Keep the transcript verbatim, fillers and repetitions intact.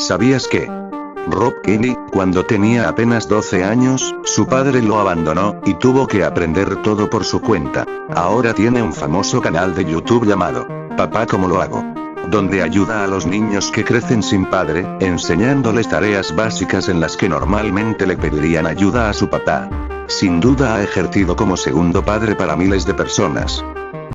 ¿Sabías que Rob Kelly, cuando tenía apenas doce años, su padre lo abandonó, y tuvo que aprender todo por su cuenta? Ahora tiene un famoso canal de YouTube llamado Papá ¿Cómo lo hago?, donde ayuda a los niños que crecen sin padre, enseñándoles tareas básicas en las que normalmente le pedirían ayuda a su papá. Sin duda ha ejercido como segundo padre para miles de personas.